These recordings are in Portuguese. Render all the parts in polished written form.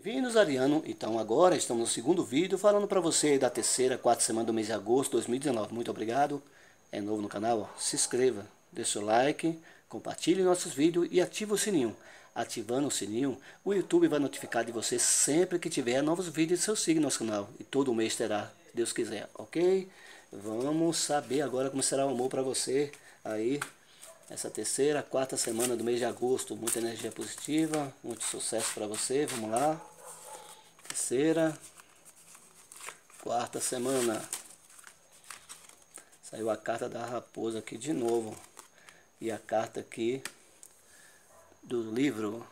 Bem-vindos, Ariano. Então agora estamos no segundo vídeo falando para você da terceira, quarta semana do mês de agosto de 2019. Muito obrigado. É novo no canal? Ó, se inscreva, deixe seu like, compartilhe nossos vídeos e ative o sininho. Ativando o sininho, o YouTube vai notificar de você sempre que tiver novos vídeos de seu signo no nosso canal. E todo mês terá, se Deus quiser, ok? Vamos saber agora como será o amor para você aí. Essa terceira, quarta semana do mês de agosto, muita energia positiva, muito sucesso para você, vamos lá. Terceira, quarta semana. Saiu a carta da raposa aqui de novo. E a carta aqui do livro.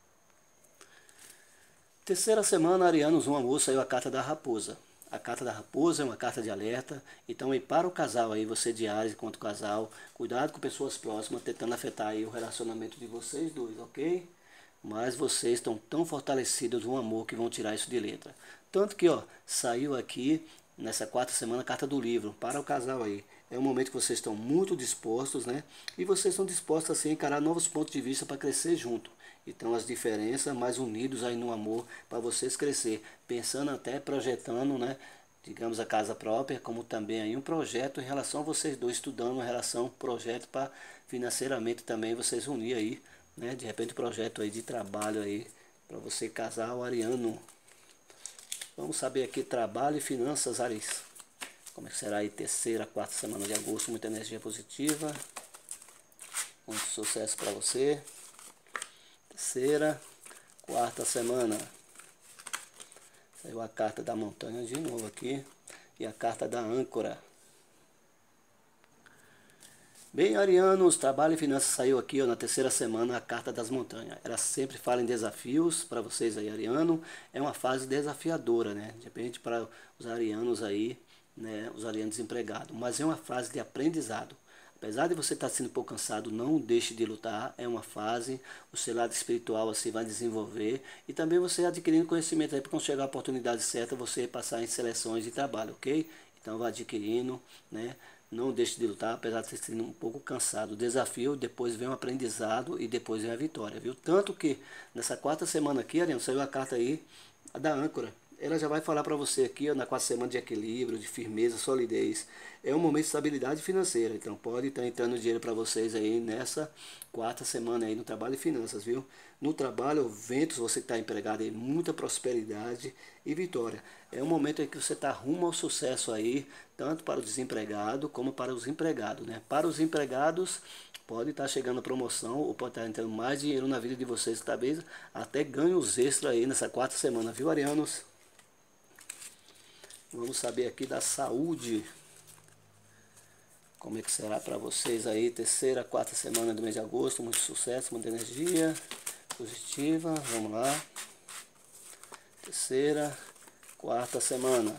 Terceira semana, Arianos, um amor, saiu a carta da raposa. A carta da raposa é uma carta de alerta, então para o casal aí, você de Áries enquanto casal, cuidado com pessoas próximas, tentando afetar aí o relacionamento de vocês dois, ok? Mas vocês estão tão fortalecidos no amor que vão tirar isso de letra. Tanto que, ó, saiu aqui, nessa quarta semana, a carta do livro, para o casal aí. É um momento que vocês estão muito dispostos, né? E vocês estão dispostos assim, a encarar novos pontos de vista para crescer junto. Então as diferenças, mais unidos aí no amor, para vocês crescer. Pensando até, projetando, né? Digamos, a casa própria, como também aí um projeto em relação a vocês dois, estudando uma relação, projeto para financeiramente também vocês unir aí, né? De repente projeto aí de trabalho aí, para você casar o Ariano. Vamos saber aqui trabalho e finanças, Ares. Como é que será aí terceira, quarta semana de agosto, muita energia positiva. Muito sucesso para você. Terceira, quarta semana. Saiu a carta da montanha de novo aqui. E a carta da âncora. Bem, arianos, trabalho e finanças saiu aqui ó, na terceira semana a carta das montanhas. Ela sempre fala em desafios para vocês aí, ariano. É uma fase desafiadora, né? De repente para os arianos aí, né? Os arianos desempregados. Mas é uma fase de aprendizado. Apesar de você estar sendo um pouco cansado, não deixe de lutar. É uma fase, o seu lado espiritual assim vai desenvolver. E também você adquirindo conhecimento aí para quando chegar a oportunidade certa, você passar em seleções de trabalho, ok? Então vai adquirindo, né? Não deixe de lutar, apesar de você ser um pouco cansado. O desafio, depois vem o aprendizado e depois vem a vitória, viu? Tanto que nessa quarta semana aqui, Ariano, saiu a carta aí, a da âncora. Ela já vai falar para você aqui, ó, na quarta semana de equilíbrio, de firmeza, solidez. É um momento de estabilidade financeira, então pode estar entrando dinheiro para vocês aí nessa quarta semana aí no trabalho e finanças, viu? No trabalho, ventos, você que está empregado aí, muita prosperidade e vitória. É um momento em que você está rumo ao sucesso aí, tanto para o desempregado como para os empregados, né? Para os empregados, pode estar chegando a promoção ou pode estar entrando mais dinheiro na vida de vocês, talvez até ganhos extra aí nessa quarta semana, viu, arianos? Vamos saber aqui da saúde. Como é que será para vocês aí, terceira, quarta semana do mês de agosto, muito sucesso, muita energia positiva, vamos lá. Terceira, quarta semana.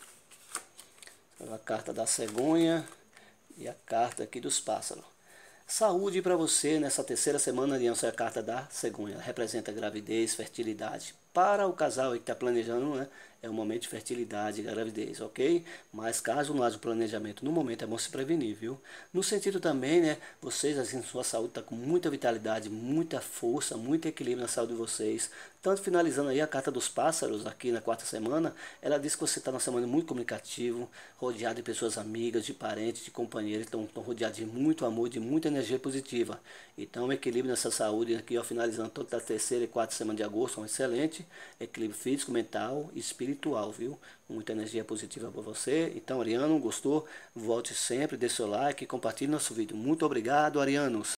A carta da cegonha e a carta aqui dos pássaros. Saúde para você nessa terceira semana, aliança é a carta da cegonha. Representa gravidez, fertilidade. Para o casal que está planejando, né, é um momento de fertilidade e gravidez, ok? Mas caso não haja planejamento no momento, é bom se prevenir, viu? No sentido também, né, vocês, assim, sua saúde está com muita vitalidade, muita força, muito equilíbrio na saúde de vocês. Tanto finalizando aí a carta dos pássaros, aqui na quarta semana, ela diz que você está numa semana muito comunicativo, rodeado de pessoas amigas, de parentes, de companheiros, estão rodeados de muito amor, de muita energia positiva. Então, equilíbrio nessa saúde aqui, ó, finalizando toda a terceira e quarta semana de agosto, um excelente equilíbrio físico, mental e espiritual, viu? Muita energia positiva para você. Então, Ariano, gostou? Volte sempre, dê seu like e compartilhe nosso vídeo. Muito obrigado, arianos!